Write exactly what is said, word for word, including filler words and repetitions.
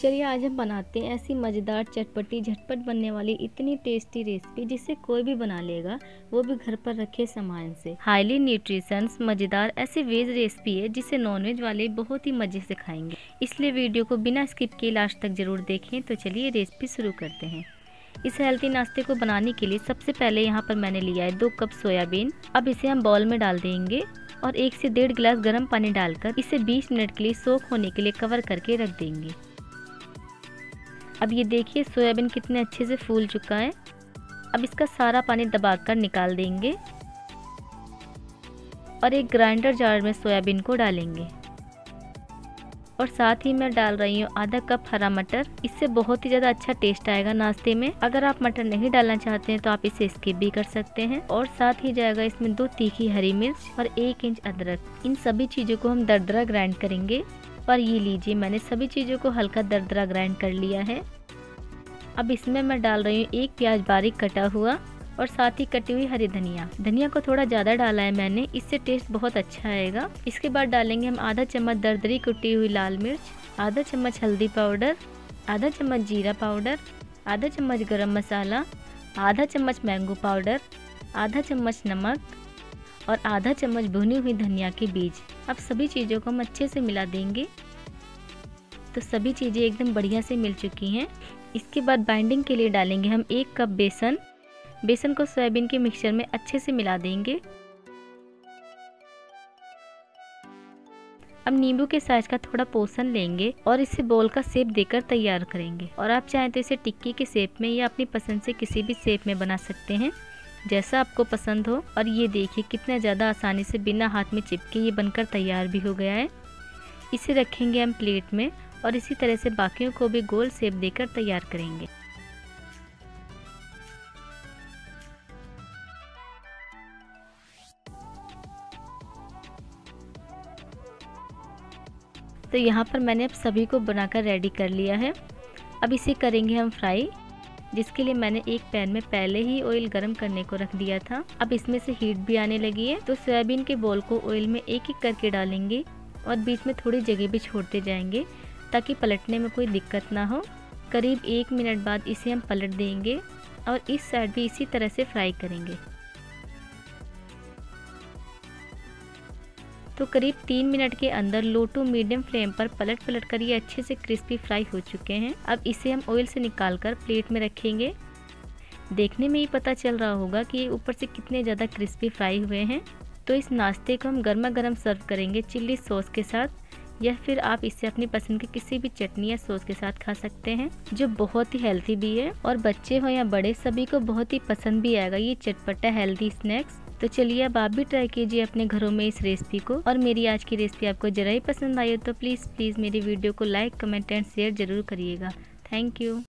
चलिए आज हम बनाते हैं ऐसी मज़ेदार चटपटी झटपट बनने वाली इतनी टेस्टी रेसिपी जिसे कोई भी बना लेगा, वो भी घर पर रखे सामान से। हाईली न्यूट्रिशंस मज़ेदार ऐसी वेज रेसिपी है जिसे नॉनवेज वाले बहुत ही मज़े से खाएंगे, इसलिए वीडियो को बिना स्किप किए लास्ट तक जरूर देखें। तो चलिए रेसिपी शुरू करते हैं। इस हेल्थी नाश्ते को बनाने के लिए सबसे पहले यहाँ पर मैंने लिया है दो कप सोयाबीन। अब इसे हम बाउल में डाल देंगे और एक से डेढ़ गिलास गर्म पानी डालकर इसे बीस मिनट के लिए सोख होने के लिए कवर करके रख देंगे। अब ये देखिए सोयाबीन कितने अच्छे से फूल चुका है। अब इसका सारा पानी दबाकर निकाल देंगे और एक ग्राइंडर जार में सोयाबीन को डालेंगे और साथ ही मैं डाल रही हूँ आधा कप हरा मटर। इससे बहुत ही ज़्यादा अच्छा टेस्ट आएगा नाश्ते में। अगर आप मटर नहीं डालना चाहते हैं तो आप इसे स्किप भी कर सकते हैं। और साथ ही जाएगा इसमें दो तीखी हरी मिर्च और एक इंच अदरक। इन सभी चीज़ों को हम दरदरा ग्राइंड करेंगे। और ये लीजिए मैंने सभी चीज़ों को हल्का दरदरा ग्राइंड कर लिया है। अब इसमें मैं डाल रही हूँ एक प्याज बारीक कटा हुआ और साथ ही कटी हुई हरी धनिया। धनिया को थोड़ा ज़्यादा डाला है मैंने, इससे टेस्ट बहुत अच्छा आएगा। इसके बाद डालेंगे हम आधा चम्मच दरदरी कुटी हुई लाल मिर्च, आधा चम्मच हल्दी पाउडर, आधा चम्मच जीरा पाउडर, आधा चम्मच गरम मसाला, आधा चम्मच मैंगो पाउडर, आधा चम्मच नमक और आधा चम्मच भुनी हुई धनिया के बीज। अब सभी चीज़ों को हम अच्छे से मिला देंगे। तो सभी चीज़ें एकदम बढ़िया से मिल चुकी हैं। इसके बाद बाइंडिंग के लिए डालेंगे हम एक कप बेसन। बेसन को सोयाबीन के मिक्सचर में अच्छे से मिला देंगे। अब नींबू के साइज का थोड़ा पोर्शन लेंगे और इसे बोल का शेप देकर तैयार करेंगे। और आप चाहें तो इसे टिक्की के शेप में या अपनी पसंद से किसी भी शेप में बना सकते हैं, जैसा आपको पसंद हो। और ये देखिए कितना ज़्यादा आसानी से बिना हाथ में चिपके ये बनकर तैयार भी हो गया है। इसे रखेंगे हम प्लेट में और इसी तरह से बाकियों को भी गोल शेप देकर तैयार करेंगे। तो यहाँ पर मैंने अब सभी को बनाकर रेडी कर लिया है। अब इसे करेंगे हम फ्राई, जिसके लिए मैंने एक पैन में पहले ही ऑयल गरम करने को रख दिया था। अब इसमें से हीट भी आने लगी है। तो सोयाबीन के बॉल को ऑयल में एक एक करके डालेंगे और बीच में थोड़ी जगह भी छोड़ते जाएंगे ताकि पलटने में कोई दिक्कत ना हो। करीब एक मिनट बाद इसे हम पलट देंगे और इस साइड भी इसी तरह से फ्राई करेंगे। तो करीब तीन मिनट के अंदर लो टू मीडियम फ्लेम पर पलट पलट कर ये अच्छे से क्रिस्पी फ्राई हो चुके हैं। अब इसे हम ऑयल से निकालकर प्लेट में रखेंगे। देखने में ही पता चल रहा होगा कि ये ऊपर से कितने ज़्यादा क्रिस्पी फ्राई हुए हैं। तो इस नाश्ते को हम गर्मा गर्म सर्व करेंगे चिल्ली सॉस के साथ, या फिर आप इसे अपनी पसंद की किसी भी चटनी या सॉस के साथ खा सकते हैं, जो बहुत ही हेल्थी भी है। और बच्चे हो या बड़े सभी को बहुत ही पसंद भी आएगा ये चटपटा हेल्थी स्नैक्स। तो चलिए अब आप भी ट्राई कीजिए अपने घरों में इस रेसिपी को। और मेरी आज की रेसिपी आपको जरा ही पसंद आई हो तो प्लीज़ प्लीज़ मेरी वीडियो को लाइक कमेंट एंड शेयर ज़रूर करिएगा। Thank you.